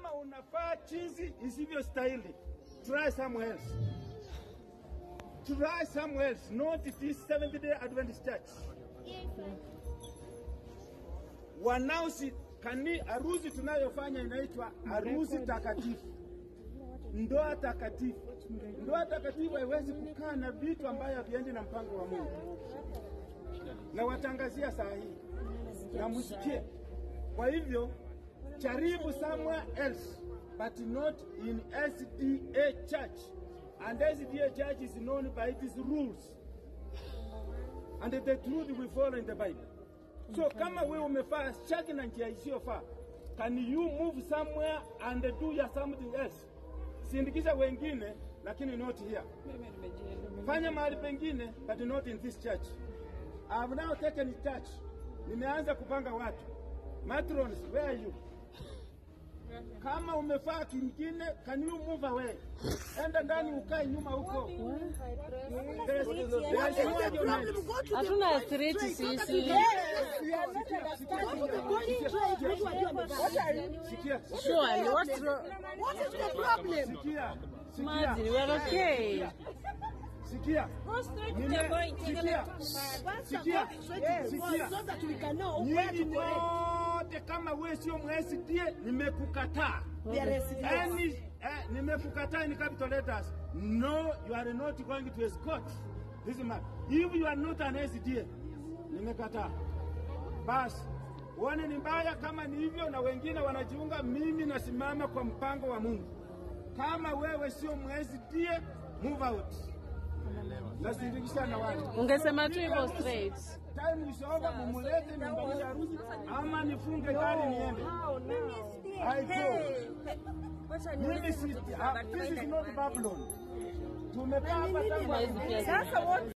Kama unafaa chizi isivyo stahili, try somewhere else. Try somewhere else, not this Seventh-day Adventist Church. Wanausi kani harusi tunayofanya inaitwa harusi takatifu. Ndoa takatifu. Ndoa takatifu haiwezi kukaa na vitu ambayo haviendi na mpango wa Mungu. Na watangazia saa hii. Na msikie. Kwa hivyo, jaribu somewhere else, but not in SDA Church. And SDA Church is known by these rules. And the truth we follow in the Bible. So kama wewe umefaa shaki na njia isiyofaa, can you move somewhere and do ya something else? Sindikisha wengine lakini not here. Fanya mahali pengine but not in this church. I have now taken church. Nimeanza kupanga watu. Matrons, where are you? Kama umefaa kingine, can you move away? Enda ndani ukae nyuma huko. Hatuna street sisi. Surely, what is the problem? Imagine, we are okay. Sikia. Go straight to the point. Sikia. So that we can know where to go. Kama wewe sio mwesidie, nimekukataa. Nimekukataa in capital letters. No, you are not going to escort this man. If you are not an SDA, nimekataa. Basi, uone ni mbaya kama ni hivyo na wengine wanajiunga, mimi nasimama kwa mpango wa Mungu. Kama wewe sio mwesidie, move out. Nasindikisha na wale. Ungesema tu hivyo straight. Time is over, mumulete nyumbani ya harusi ama nifunge gari niende. I go. This is not Babylon. Tumekaa hapa tangu.